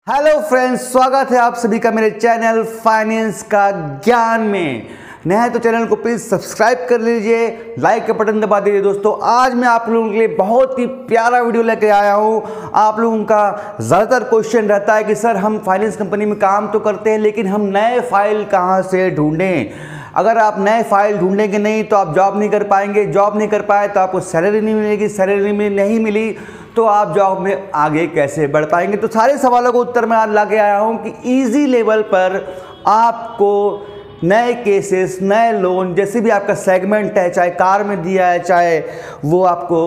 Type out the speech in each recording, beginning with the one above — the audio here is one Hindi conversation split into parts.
हेलो फ्रेंड्स, स्वागत है आप सभी का मेरे चैनल फाइनेंस का ज्ञान में। नया है तो चैनल को प्लीज़ सब्सक्राइब कर लीजिए, लाइक का बटन दबा दीजिए। दोस्तों, आज मैं आप लोगों के लिए बहुत ही प्यारा वीडियो लेकर आया हूँ। आप लोगों का ज़्यादातर क्वेश्चन रहता है कि सर हम फाइनेंस कंपनी में काम तो करते हैं लेकिन हम नए फाइल कहाँ से ढूंढें। अगर आप नए फाइल ढूंढेंगे नहीं तो आप जॉब नहीं कर पाएंगे, जॉब नहीं कर पाए तो आपको सैलरी नहीं मिलेगी, सैलरी में नहीं मिली तो आप जॉब में आगे कैसे बढ़ पाएंगे। तो सारे सवालों को उत्तर मैं आज ला के आया हूँ कि इजी लेवल पर आपको नए केसेस, नए लोन, जैसे भी आपका सेगमेंट है, चाहे कार में दिया है, चाहे वो आपको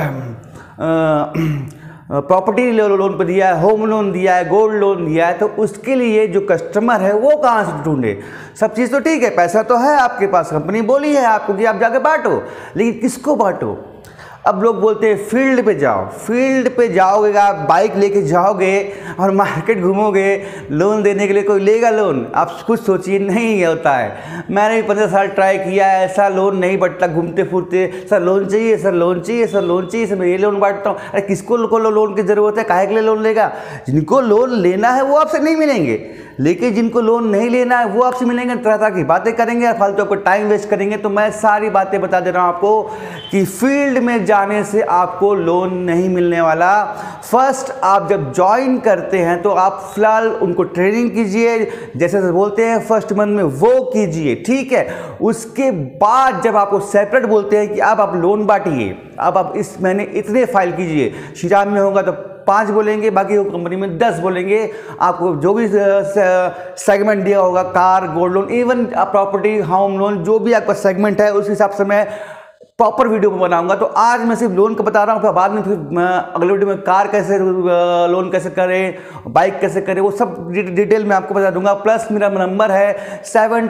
प्रॉपर्टी लोन पर दिया है, होम लोन दिया है, गोल्ड लोन दिया है, तो उसके लिए जो कस्टमर है वो कहाँ से ढूंढे। सब चीज़ तो ठीक है, पैसा तो है आपके पास, कंपनी बोली है आपको कि आप जाके बांटो, लेकिन किसको बांटो। अब लोग बोलते हैं फील्ड पे जाओ, फील्ड पे जाओगे, आप बाइक लेके जाओगे और मार्केट घूमोगे, लोन देने के लिए कोई लेगा लोन? आप कुछ सोचिए, नहीं होता है। मैंने भी 15 साल ट्राई किया है, ऐसा लोन नहीं बढ़ता। घूमते फिरते सर लोन चाहिए, सर लोन चाहिए, सर लोन चाहिए, सर मैं ये लोन बांटता हूँ। अरे किसको लोन की ज़रूरत है? काहे के लिए लोन लेगा? जिनको लोन लेना है वो आपसे नहीं मिलेंगे, लेकिन जिनको लोन नहीं लेना है वो आपसे मिलेंगे, तरह तरह की बातें करेंगे और फालतू आपको टाइम वेस्ट करेंगे। तो मैं सारी बातें बता दे रहा हूँ आपको कि फील्ड में जाने से आपको लोन नहीं मिलने वाला। फर्स्ट आप जब ज्वाइन करते हैं तो आप फिलहाल उनको ट्रेनिंग कीजिए, जैसे बोलते हैं फर्स्ट मंथ में वो कीजिए, ठीक है। उसके बाद जब आपको सेपरेट बोलते हैं कि अब आप लोन बांटिए, अब आप इस महीने इतने फाइल कीजिए, श्रीराम में होगा तो 5 बोलेंगे, बाकी वो कंपनी में 10 बोलेंगे। आपको जो भी सेगमेंट दिया होगा, car, gold loan, even property, home loan, जो भी आपका सेगमेंट है उस हिसाब से मैं प्रॉपर वीडियो बनाऊंगा। तो आज मैं सिर्फ लोन का बता रहा हूँ, फिर बाद में फिर मैं अगले वीडियो में कार कैसे लोन कैसे करें, बाइक कैसे करें, वो सब डिटेल में आपको बता दूंगा। प्लस मेरा नंबर है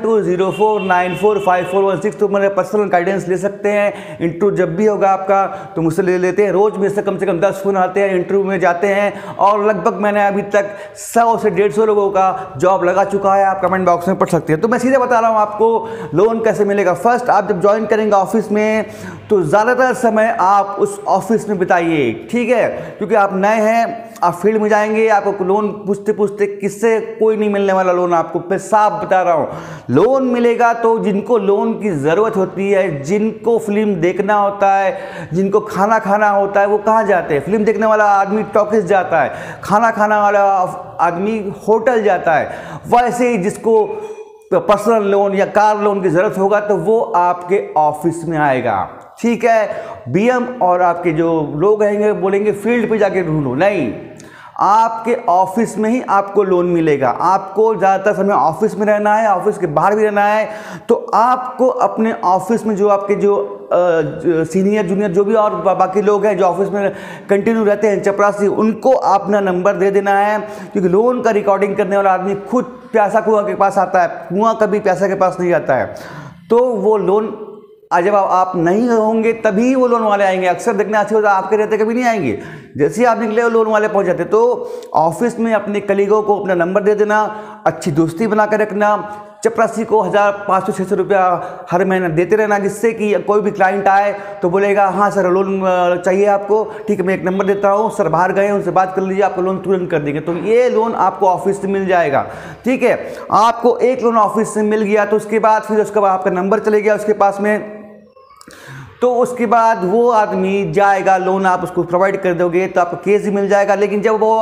7204945416, तो मेरे पर्सनल गाइडेंस ले सकते हैं। इंटरव्यू जब भी होगा आपका तो मुझसे ले लेते हैं। रोज में से कम 10 फोन आते हैं, इंटरव्यू में जाते हैं और लगभग मैंने अभी तक 100 से 150 लोगों का जॉब लगा चुका है। आप कमेंट बॉक्स में पढ़ सकते हैं। तो मैं सीधे बता रहा हूँ आपको लोन कैसे मिलेगा। फर्स्ट, आप जब ज्वाइन करेंगे ऑफिस में तो ज़्यादातर समय आप उस ऑफिस में बिताइए, ठीक है, क्योंकि आप नए हैं, आप फील्ड में जाएंगे, आपको लोन पूछते पूछते किससे कोई नहीं मिलने वाला लोन आपको। मैं साफ बता रहा हूँ, लोन मिलेगा तो जिनको लोन की ज़रूरत होती है, जिनको फिल्म देखना होता है, जिनको खाना खाना होता है, वो कहाँ जाते हैं? फिल्म देखने वाला आदमी टॉकीज जाता है, खाना खाना वाला आदमी होटल जाता है। वैसे ही जिसको पर्सनल लोन या कार लोन की ज़रूरत होगा तो वो आपके ऑफिस में आएगा, ठीक है। बीएम और आपके जो लोग रहेंगे बोलेंगे फील्ड पे जाके ढूंढो, नहीं, आपके ऑफिस में ही आपको लोन मिलेगा। आपको ज़्यादातर समय ऑफिस में रहना है, ऑफिस के बाहर भी रहना है, तो आपको अपने ऑफिस में जो आपके जो सीनियर जूनियर जो भी और बाकी लोग हैं जो ऑफिस में कंटिन्यू रहते हैं, चपरासी, उनको अपना नंबर दे देना है। क्योंकि लोन का रिकॉर्डिंग करने वाला आदमी खुद प्यासा कुआं के पास आता है, कुआं कभी प्यासा के पास नहीं आता है। तो वो लोन जब आप नहीं होंगे तभी वो लोन वाले आएंगे। अक्सर देखना अच्छी होता है, आपके रहते कभी नहीं आएंगे। जैसे ही आप निकले वो लोन वाले पहुंच जाते। तो ऑफिस में अपने कलीगों को अपना नंबर दे देना, अच्छी दोस्ती बना कर रखना, चपरासी को 1500-600 रुपया हर महीना देते रहना, जिससे कि कोई भी क्लाइंट आए तो बोलेगा हाँ सर लोन चाहिए आपको, ठीक है मैं एक नंबर देता हूँ, सर बाहर गए उनसे बात कर लीजिए, आपको लोन तुरंत कर देंगे। तो ये लोन आपको ऑफिस से मिल जाएगा, ठीक है। आपको एक लोन ऑफिस से मिल गया तो उसके बाद फिर उसके बाद आपका नंबर चले गया उसके पास में, तो उसके बाद वो आदमी जाएगा, लोन आप उसको प्रोवाइड कर दोगे तो आपको केस ही मिल जाएगा। लेकिन जब वो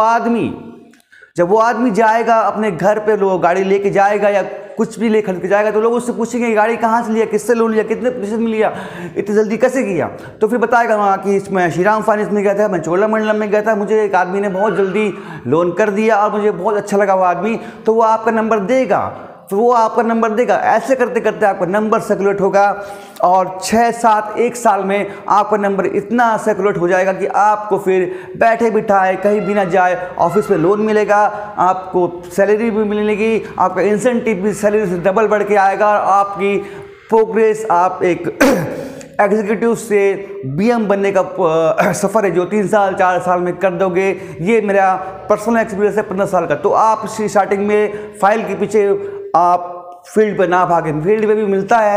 आदमी जाएगा अपने घर पे, लोग गाड़ी लेके जाएगा या कुछ भी ले खरीद के जाएगा, तो लोग उससे पूछेंगे गाड़ी कहाँ से लिया, किससे लोन लिया, कितने प्रतिशत में लिया, इतनी जल्दी कैसे किया। तो फिर बताएगा वहाँ कि मैं श्रीराम फाइनेंस में गया था, मैं चोलामंडलम में गया था, मुझे एक आदमी ने बहुत जल्दी लोन कर दिया और मुझे बहुत अच्छा लगा वो आदमी, तो वो आपका नंबर देगा। तो वो आपका नंबर देगा। ऐसे करते करते आपका नंबर सर्कुलेट होगा और 6-7 साल में आपका नंबर इतना सर्कुलेट हो जाएगा कि आपको फिर बैठे बिठाए कहीं भी ना जाए ऑफिस में लोन मिलेगा, आपको सैलरी भी मिलेगी, आपका इंसेंटिव भी सैलरी से डबल बढ़ के आएगा और आपकी प्रोग्रेस, आप एक एग्जीक्यूटिव से बीएम बनने का सफ़र है जो 3 साल 4 साल में कर दोगे। ये मेरा पर्सनल एक्सपीरियंस है 15 साल का। तो आप स्टार्टिंग में फाइल के पीछे आप फील्ड पे ना भागें, फील्ड पे भी मिलता है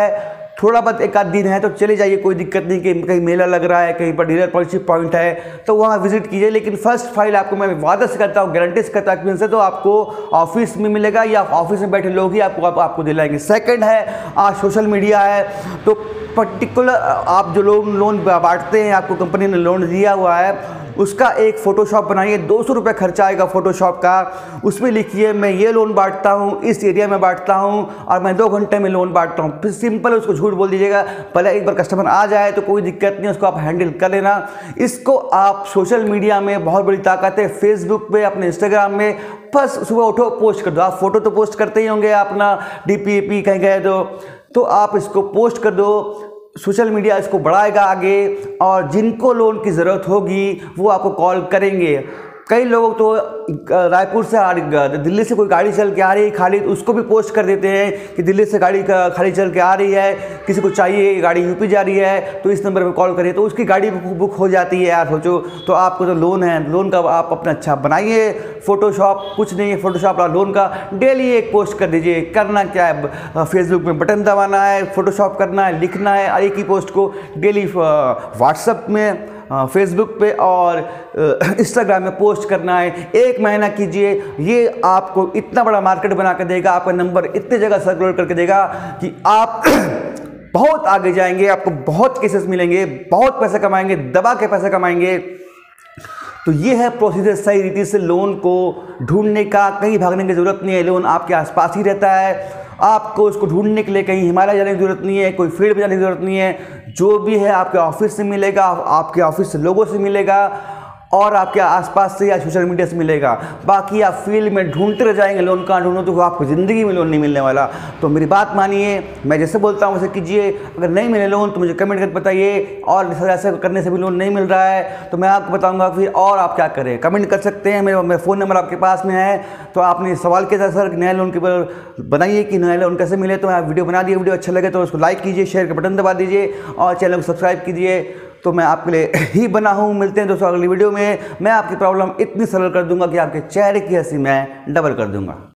थोड़ा बहुत एक आध दिन है तो चले जाइए, कोई दिक्कत नहीं, कि कहीं मेला लग रहा है, कहीं पर डीलरशिप पॉइंट है तो वहाँ विजिट कीजिए। लेकिन फर्स्ट फाइल आपको मैं वादा से करता हूँ, गारंटी से करता हूँ, तो आपको ऑफिस में मिलेगा या ऑफिस में बैठे लोग ही आपको दिलाएंगे। सेकंड है आज सोशल मीडिया है, तो पर्टिकुलर आप जो लोन बांटते हैं, आपको कंपनी ने लोन दिया हुआ है, उसका एक फ़ोटोशॉप बनाइए, 200 रुपये खर्चा आएगा फ़ोटोशॉप का। उसमें लिखिए मैं ये लोन बांटता हूँ, इस एरिया में बांटता हूँ और मैं 2 घंटे में लोन बांटता हूँ। फिर सिंपल उसको झूठ बोल दीजिएगा, पहले एक बार कस्टमर आ जाए तो कोई दिक्कत नहीं, उसको आप हैंडल कर लेना। इसको आप सोशल मीडिया में बहुत बड़ी ताकत है, फेसबुक पे, अपने इंस्टाग्राम में, बस सुबह उठो पोस्ट कर दो। आप फोटो तो पोस्ट करते ही होंगे अपना DP कहीं गए तो आप इसको पोस्ट कर दो। सोशल मीडिया इसको बढ़ाएगा आगे, और जिनको लोन की ज़रूरत होगी वो आपको कॉल करेंगे। कई लोग तो रायपुर से दिल्ली से कोई गाड़ी चल के आ रही है खाली, तो उसको भी पोस्ट कर देते हैं कि दिल्ली से गाड़ी खाली चल के आ रही है, किसी को चाहिए, गाड़ी यूपी जा रही है तो इस नंबर पे कॉल करिए, तो उसकी गाड़ी बुक हो जाती है यार। सोचो, तो आपको जो लोन है, लोन का आप अपना अच्छा बनाइए फ़ोटोशॉप, कुछ नहीं है फ़ोटोशॉप लोन का, डेली एक पोस्ट कर दीजिए। करना क्या है, फेसबुक में बटन दबाना है, फ़ोटोशॉप करना है, लिखना है, और एक ही पोस्ट को डेली व्हाट्सएप में, फेसबुक पे और इंस्टाग्राम में पोस्ट करना है। 1 महीना कीजिए, ये आपको इतना बड़ा मार्केट बना कर देगा, आपका नंबर इतने जगह सर्कुलेट करके देगा कि आप बहुत आगे जाएंगे, आपको बहुत केसेस मिलेंगे, बहुत पैसे कमाएंगे, दबा के पैसे कमाएंगे। तो ये है प्रोसीजर सही रीति से लोन को ढूंढने का। कहीं भागने की ज़रूरत नहीं है, लोन आपके आसपास ही रहता है। आपको उसको ढूंढने के लिए कहीं हिमालय जाने की ज़रूरत नहीं है, कोई फील्ड में जाने की ज़रूरत नहीं है। जो भी है आपके ऑफिस से मिलेगा, आपके ऑफिस से लोगों से मिलेगा, और आपके आसपास से या सोशल मीडिया से मिलेगा। बाकी आप फील्ड में ढूंढते रह जाएंगे, लोन कहाँ ढूंढो, तो आपको ज़िंदगी में लोन नहीं मिलने वाला। तो मेरी बात मानिए, मैं जैसे बोलता हूँ वैसे कीजिए। अगर नहीं मिले लोन तो मुझे कमेंट करके बताइए, और ऐसा करने से भी लोन नहीं मिल रहा है तो मैं आपको बताऊँगा फिर और आप क्या करें। कमेंट कर सकते हैं, मेरा फ़ोन नंबर आपके पास में है। तो आपने सवाल किया था सर नया लोन के ऊपर बनाइए कि नया लोन कैसे मिले, तो मैं वीडियो बना दिए। वीडियो अच्छा लगे तो उसको लाइक कीजिए, शेयर का बटन दबा दीजिए और चैनल को सब्सक्राइब कीजिए। तो मैं आपके लिए ही बना हूँ। मिलते हैं दोस्तों अगली वीडियो में। मैं आपकी प्रॉब्लम इतनी सरल कर दूंगा कि आपके चेहरे की हंसी मैं डबल कर दूंगा।